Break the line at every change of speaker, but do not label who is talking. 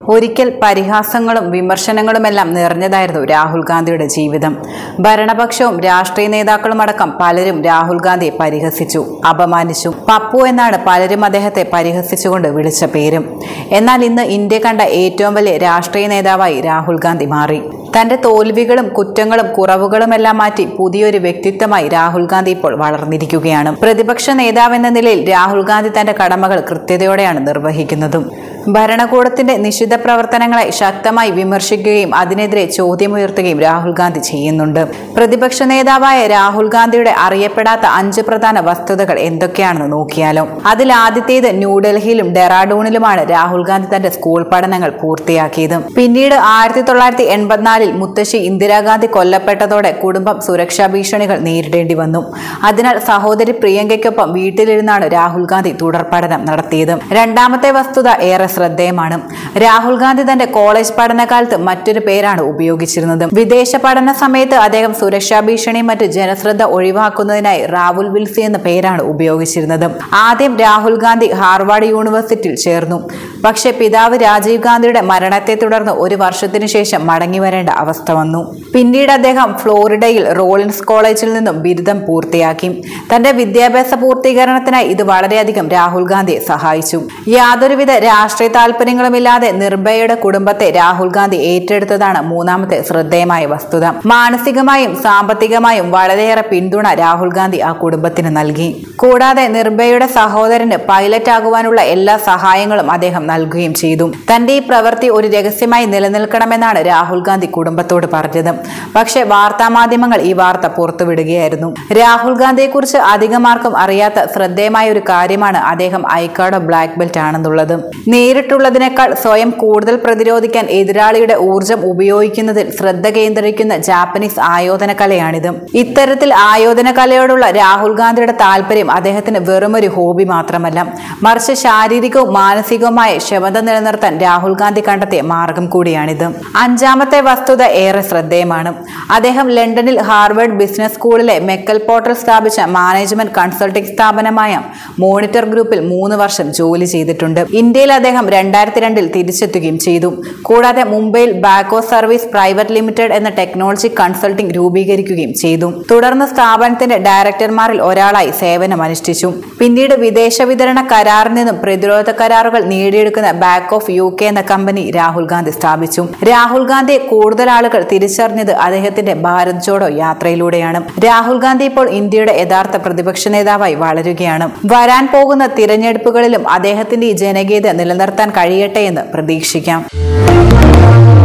ഒരിക്കൽ പരിഹാസങ്ങളും വിമർശനങ്ങളുമെല്ലാം നിറഞ്ഞതായിരുന്നു രാഹുൽ ഗാന്ധിയുടെ ജീവിതം. ഭരണപക്ഷവും രാഷ്ട്രീയ നേതാക്കളും അടക്കം പലരും രാഹുൽ ഗാന്ധിയെ പരിഹസിച്ചു, അപമാനിച്ചു. പപ്പു എന്നാണ് പലരും അദ്ദേഹത്തെ പരിഹസിച്ചുകൊണ്ട് വിളിച്ച പേരും. എന്നാൽ ഇന്ന് ഇന്ത്യ കണ്ട ഏറ്റവും വലിയ രാഷ്ട്രീയ നേതാവായി രാഹുൽ ഗാന്ധി മാറി. തന്റെ തോൽവികളും കുറ്റങ്ങളും കുറവുകളുമെല്ലാം മാറ്റി പുതിയൊരു വ്യക്തിത്വമായി രാഹുൽ ഗാന്ധി ഇപ്പോൾ വളർന്നിരിക്കുകയാണ്. പ്രതിപക്ഷ നേതാവെന്ന നിലയിൽ രാഹുൽ ഗാന്ധി തന്റെ കടമകൾ കൃത്യതയോടെയാണ് നിർവഹിക്കുന്നതും. ഭരണകൂടത്തിന്റെ നിഷിദ്ധ പ്രവർത്തനങ്ങളെ ശക്തമായി വിമർശിക്കുകയും അതിനെതിരെ ചോദ്യമുയർത്തുകയും രാഹുൽ ഗാന്ധി ചെയ്യുന്നുണ്ട്. പ്രതിപക്ഷ നേതാവായ രാഹുൽ ഗാന്ധിയുടെ അറിയപ്പെടാത്ത 5 പ്രധാന വസ്തുതകൾ എന്തൊക്കെയാണെന്ന് നോക്കിയാലോ. അതിൽ ആദ്യത്തേത്, ന്യൂഡൽഹിയിലും ഡെറാഡൂണിലുമാണ് രാഹുൽ ഗാന്ധി തന്റെ സ്കൂൾ പഠനങ്ങൾ പൂർത്തിയാക്കിയത്. പിന്നീട് 1984 മുത്തശ്ശി ഇന്ദിരാഗാന്ധി കൊല്ലപ്പെട്ടതോടെ കുടുംബം സുരക്ഷാ ഭീഷണികൾ നേരിടേണ്ടി വന്നു. അതിനാൽ സഹോദരി പ്രിയങ്കയ്ക്കൊപ്പം വീട്ടിലിരുന്നാണ് രാഹുൽ ഗാന്ധി തുടർ പഠനം നടത്തിയത്. രണ്ടാമത്തെ വസ്തുത ഏറെ ശ്രദ്ധേയമാണ്. രാഹുൽ ഗാന്ധി തന്റെ കോളേജ് പഠനകാലത്ത് മറ്റൊരു പേരാണ് ഉപയോഗിച്ചിരുന്നത്. വിദേശ പഠന സമയത്ത് അദ്ദേഹം സുരക്ഷാ ഭീഷണിയും മറ്റ് ജനശ്രദ്ധ ഒഴിവാക്കുന്നതിനായി റാവുൽ വിൽസി എന്ന പേരാണ് ഉപയോഗിച്ചിരുന്നത്. ആദ്യം രാഹുൽ ഗാന്ധി ഹാർവാർഡ് യൂണിവേഴ്സിറ്റിയിൽ ചേർന്നു. പക്ഷേ പിതാവ് രാജീവ് ഗാന്ധിയുടെ മരണത്തെ തുടർന്ന് 1 വർഷത്തിനു ശേഷം മടങ്ങി വരേണ്ട അവസ്ഥ വന്നു. പിന്നീട് അദ്ദേഹം ഫ്ലോറിഡയിൽ റോളിൻസ് കോളേജിൽ നിന്നും ബിരുദം പൂർത്തിയാക്കി. തന്റെ വിദ്യാഭ്യാസ പൂർത്തീകരണത്തിനായി ഇത് വളരെയധികം രാഹുൽ ഗാന്ധിയെ സഹായിച്ചു. യാതൊരുവിധ രാഷ്ട്രീയ താല്പര്യങ്ങളുമില്ലാതെ നിർഭയയുടെ കുടുംബത്തെ രാഹുൽ ഗാന്ധി ഏറ്റെടുത്തതാണ് മൂന്നാമത്തെ ശ്രദ്ധേയമായ വസ്തുത. മാനസികമായും സാമ്പത്തികമായും വളരെയേറെ പിന്തുണ രാഹുൽ ഗാന്ധി ആ കുടുംബത്തിന് നൽകി. കൂടാതെ നിർഭയയുടെ സഹോദരന് പൈലറ്റ് ആകുവാനുള്ള എല്ലാ സഹായങ്ങളും അദ്ദേഹം നൽകുകയും ചെയ്തു. തന്റെ ഈ പ്രവൃത്തി ഒരു രഹസ്യമായി നിലനിൽക്കണമെന്നാണ് രാഹുൽ ഗാന്ധി കുടുംബത്തോട് പറഞ്ഞത്. പക്ഷേ വാർത്താമാധ്യമങ്ങൾ ഈ വാർത്ത പുറത്തുവിടുകയായിരുന്നു. രാഹുൽ ഗാന്ധിയെക്കുറിച്ച് അധികമാർക്കും അറിയാത്ത ശ്രദ്ധേയമായ ഒരു കാര്യമാണ് അദ്ദേഹം ഐക്കാഡോ ബ്ലാക്ക് ബെൽറ്റ് ആണെന്നുള്ളത്. നേരിട്ടുള്ളതിനേക്കാൾ സ്വയം കൂടുതൽ പ്രതിരോധിക്കാൻ എതിരാളിയുടെ ഊർജം ഉപയോഗിക്കുന്നതിൽ ശ്രദ്ധ കേന്ദ്രീകരിക്കുന്ന ജാപ്പനീസ് ആയോധന കലയാണിത്. ഇത്തരത്തിൽ ആയോധന കലയോടുള്ള രാഹുൽ ഗാന്ധിയുടെ താല്പര്യം അദ്ദേഹത്തിന് വെറുമൊരു ഹോബി മാത്രമല്ല, മറിച്ച് ശാരീരികവും മാനസികവുമായ ക്ഷമത നിലനിർത്താൻ രാഹുൽ ഗാന്ധി കണ്ടെത്തിയ മാർഗം കൂടിയാണിത്. അഞ്ചാമത്തെ വസ്തുത ഏറെ ശ്രദ്ധേയമാണ്. അദ്ദേഹം ലണ്ടനിൽ ഹാർവേർഡ് ബിസിനസ് സ്കൂളിലെ മെക്കൽ പോർട്ടൽ സ്ഥാപിച്ച മാനേജ്മെന്റ് കൺസൾട്ടിംഗ് സ്ഥാപനമായ മോണിറ്റർ ഗ്രൂപ്പിൽ 3 വർഷം ജോലി ചെയ്തിട്ടുണ്ട്. ഇന്ത്യയിൽ അദ്ദേഹം 2002 തിരിച്ചെത്തുകയും ചെയ്തു. കൂടാതെ മുംബൈയിൽ ബാക്കോ സർവീസ് പ്രൈവറ്റ് ലിമിറ്റഡ് എന്ന ടെക്നോളജി കൺസൾട്ടിംഗ് രൂപീകരിക്കുകയും ചെയ്തു. തുടർന്ന് സ്ഥാപനത്തിന്റെ ഡയറക്ടർമാരിൽ ഒരാളായി സേവനമനുഷ്ഠിച്ചു. പിന്നീട് വിദേശ വിതരണ കരാറിൽ നിന്നും പ്രതിരോധ കരാറുകൾ നേടിയെടുക്കുന്ന ബാക്ക് ഓഫ് UK എന്ന കമ്പനി രാഹുൽ ഗാന്ധി സ്ഥാപിച്ചു. രാഹുൽ ഗാന്ധിയെ കൂടുതൽ ആളുകൾ തിരിച്ചറിഞ്ഞത് അദ്ദേഹത്തിന്റെ ഭാരത് ജോഡോ യാത്രയിലൂടെയാണ്. രാഹുൽ ഗാന്ധി ഇപ്പോൾ ഇന്ത്യയുടെ യഥാർത്ഥ പ്രതിപക്ഷ നേതാവായി വളരുകയാണ്. വരാൻ പോകുന്ന തിരഞ്ഞെടുപ്പുകളിലും അദ്ദേഹത്തിന്റെ ഈ ജനകീയത നിലനിർത്താൻ കഴിയട്ടെ എന്ന് പ്രതീക്ഷിക്കാം.